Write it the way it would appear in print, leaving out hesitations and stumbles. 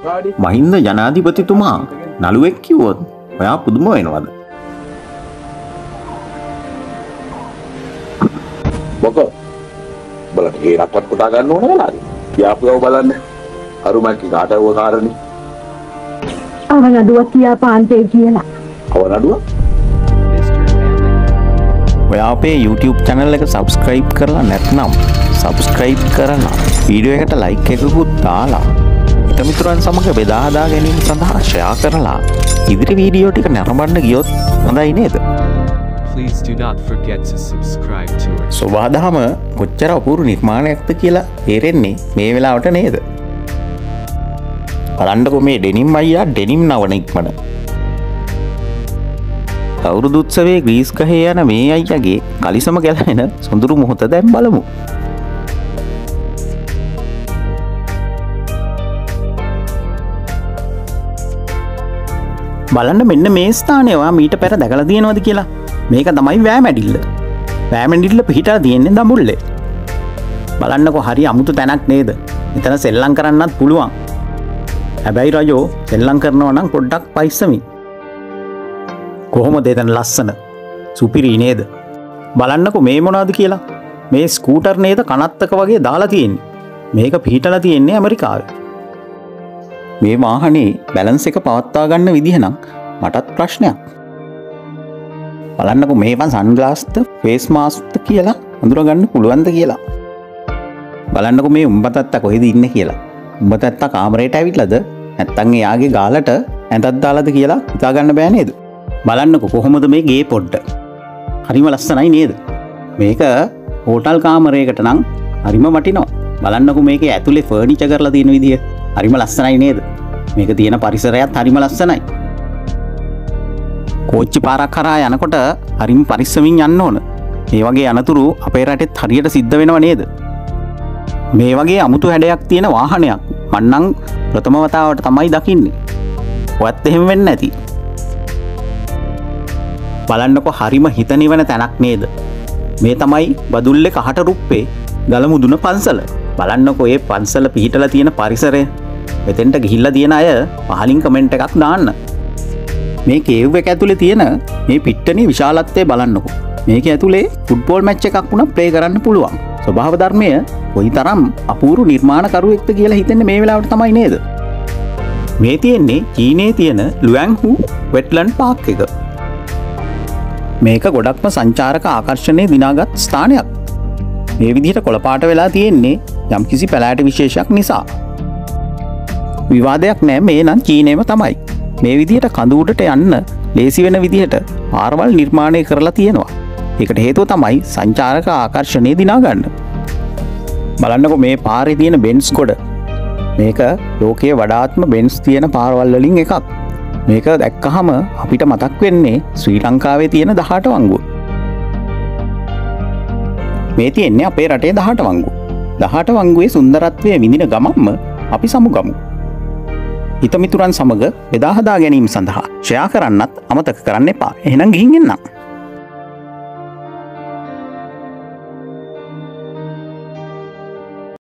මහින්ද ජනාධිපතිතුමා නළුවෙක් කිව්වොත් ඔයා පුදුම වෙනවද? මොකෝ බලන්න හේරක්වත් කොටා ගන්න ඕන වෙලාද? යාපුවව බලන්න. අරුමැක්කි කාටව කාරණේ? අවනඩුව කියා පාන්තේ කියලා. අවනඩුව? ඔයා අපේ YouTube channel එක subscribe කරලා නැත්නම් subscribe කරලා වීඩියෝ එකට like එකකුත් දාලා මිතුරන් සමග බෙදා හදා ගැනීම සඳහා share කරලා ඉදිරි වීඩියෝ ටික නරඹන්න ගියොත් හොඳයි නේද? Please do not forget to subscribe to us. සෝවාදහම කොච්චර අපූර්ව නිර්මාණයක්ද කියලා තේරෙන්නේ මේ වෙලාවට නේද? බලන්නකො මේ ඩෙනිම් අයියා ඩෙනිම් නවන ඉක්මන. අවුරුදු උත්සවයේ ග්‍රීස් ගහේ යන මේ අයියාගේ කලිසම ගැලවෙන සොඳුරු මොහොත දැන් බලමු. බලන්න මෙන්න මේ ස්ථානයවා මීට පෙර දැකලා තියෙනවද කියලා. මේක තමයි වෑමැඩිල්ල. වෑමැඩිල්ල පිහිටලා තියෙන්නේ දඹුල්ලේ. බලන්නකො හරි අමුතු තැනක් නේද? මෙතන සෙල්ලම් කරන්නත් පුළුවන්. හැබැයි රජෝ සෙල්ලම් කරනවා නම් පොඩ්ඩක් පයිස්සමින්. කොහොමද එතන ලස්සන? සුපිරි නේද? බලන්නකො මේ මොනවද කියලා. මේ ස්කූටර් නේද කනත්තක වගේ දාලා තියෙන්නේ. මේක පිහිටලා තියෙන්නේ ඇමරිකාවේ. මේ වාහනේ බැලන්ස් එක පවත්වා ගන්න විදිහ නම් මටත් ප්‍රශ්නයක්. බලන්නකො මේවා සන්ග්ලාස්ද ෆේස් මාස්ක්ද කියලා හඳුනගන්න පුළුවන්ද කියලා. බලන්නකො මේ උඹ තාත්තා කොහෙද ඉන්නේ කියලා. උඹ තාත්තා කාමරේට ඇවිල්ලාද නැත්නම් එයාගේ ගාලට ඇඳක් දාලාද කියලා හිතා ගන්න බෑ නේද? බලන්නකො කොහොමද මේ ගේ පොඩ්ඩ. හරිම ලස්සනයි නේද? මේක හෝටල් කාමරයකට නම් හරිම වටිනවා. බලන්නකො මේකේ ඇතුලේ ෆර්නිචර් කරලා තියෙන විදිය හරිම ලස්සනයි නේද? මේක තියෙන පරිසරයත් හරිම ලස්සනයි. කෝච්චි පාරක් කරා යනකොට හරිම පරිස්සමින් යන්න ඕන. මේ වගේ අනතුරු අපේ රටෙත් හරියට සිද්ධ වෙනව නේද? මේ වගේ අමුතු හැඩයක් තියෙන වාහනයක් මං නම් ප්‍රථම වතාවට තමයි දකින්නේ. ඔයත් එහෙම වෙන්නේ නැති. බලන්නකො හරිම හිත නිවන තැනක් නේද? මේ තමයි බදුල්ලේ කහට රුප්පේ ගලමුදුන පන්සල. බලන්නකො ඒ පන්සල පිහිටලා තියෙන පරිසරය. මෙතෙන්ට ගිහිල්ලා තියෙන අය පහලින් කමෙන්ට් එකක් දාන්න. මේ කේව් එක ඇතුලේ තියෙන මේ පිට්ටනිය විශාලත්වය බලන්නකො. මේක ඇතුලේ ෆුට්බෝල් මැච් එකක් වුණා ප්ලේ කරන්න පුළුවන්. ස්වභාව ධර්මය කොයිතරම් අපූර්ව නිර්මාණකරුවෙක්ද කියලා හිතෙන්නේ මේ වෙලාවට තමයි නේද? මේ තියෙන්නේ චීනයේ තියෙන ලුවැන්හු වෙට්ලන්ඩ් පාක් එක. මේක ගොඩක්ම සංචාරක ආකර්ෂණයේ දිනාගත් ස්ථානයක්. මේ විදිහට කොළපාට වෙලා තියෙන්නේ යම්කිසි පැලෑට විශේෂයක් නිසා. විවාදයක් නෑ, මේ නම් චීනයම තමයි. මේ විදිහට කඳු උඩට යන්න ලේසි වෙන විදිහට පාරවල් නිර්මාණය කරලා තියෙනවා. ඒකට හේතුව තමයි සංචාරක ආකර්ෂණය දිනා ගන්න. බලන්නකො මේ පාරේ තියෙන බෙන්ස් ගොඩ. මේක ලෝකයේ වඩාත්ම බෙන්ස් තියෙන පාරවල් වලින් එකක්. මේක දැක්කහම අපිට මතක් වෙන්නේ ශ්‍රී ලංකාවේ තියෙන 18 වංගුව. මේ තියෙන්නේ අපේ රටේ 18 වංගුව. 18 වංගුවේ සුන්දරත්වය විඳින ගමන්ම අපි සමුගමු. හිතමිතුරන් සමග බෙදා හදා ගැනීම සඳහා ෂෙයා කරන්නත් අමතක කරන්න එපා. එහෙනම් ගිහින් එන්න.